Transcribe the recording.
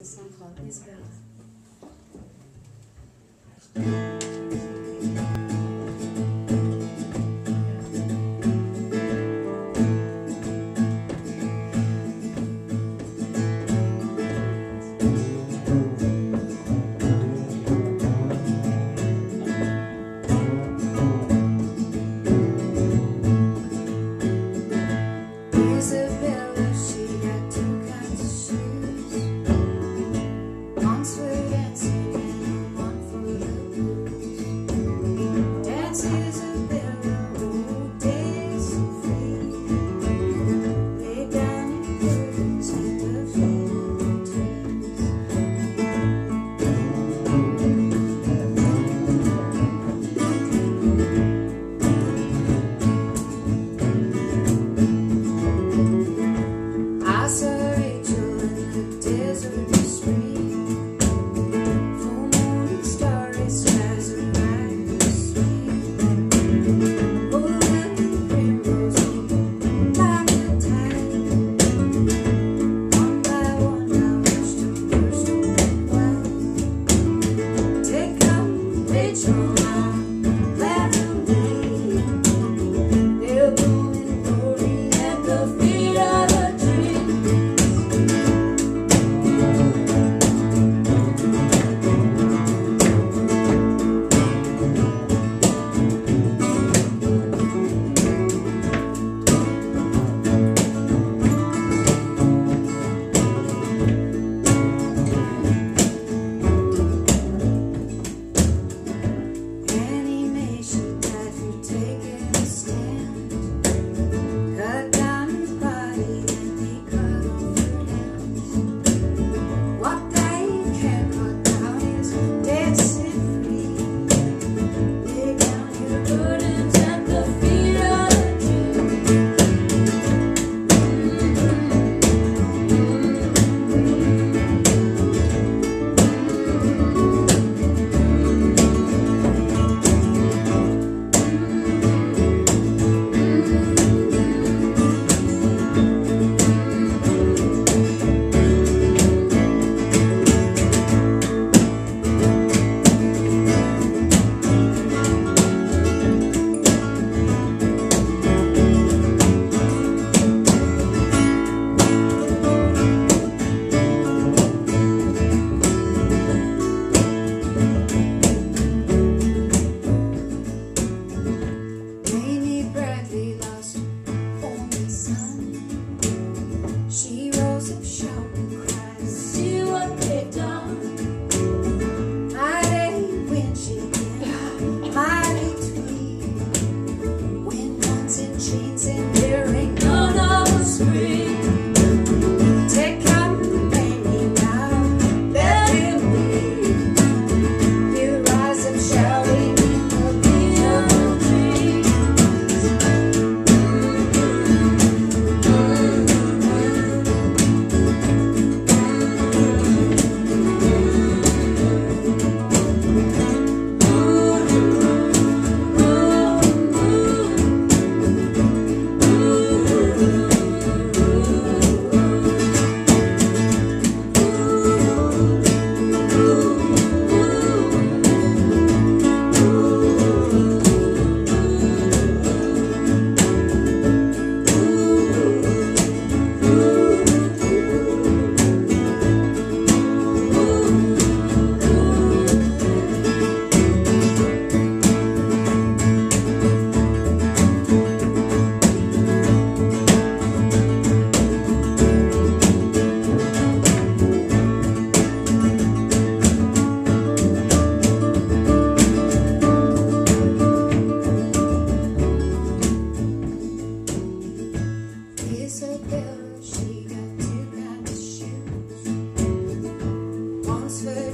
a song called Isabella. Isabella, she got two kinds of shoes. One's for dancing and one for the blues. Dance Isabella, oh, dance so free. Lay down in burdens at the feet of the trees. I saw Rachel in the desert this spring. Full moon and starry skies are bright and sweet. Golden rainbows like a tide. One by one I watched them burst open wide. Take up Rachel now, let them be. They'll bloom in glory at the feet of the tree. Annie Mae, she died for taking a stand. Cut down her body and they cut off her hands. What they can't cut down is dancing free. Lay down your burdens at the feet of the tree. Amy Bradley lost her only son. She rose up shouting, crying, see what they done. Mighty wind shaking, mighty tweed. When one's in chains and there ain't none of us free. Take out the rainy now, let him lead. He'll rise up shouting in the beat of the trees. Isabella, she got two kinds of shoes. One's for